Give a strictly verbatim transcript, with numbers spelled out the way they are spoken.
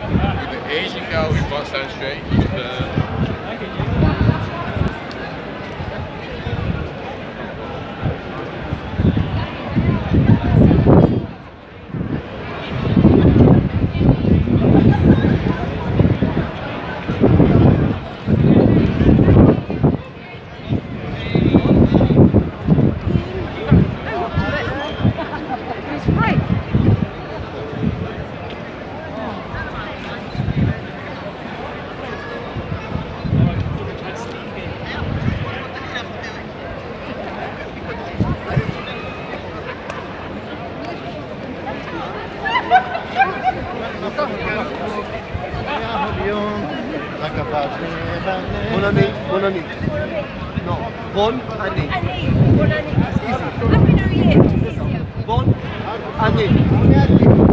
With the Asian girl who's got stand straight, with the Bon année, bonne année. Non, bonne année. Année, bonne année. Happy New Year. Bonne année.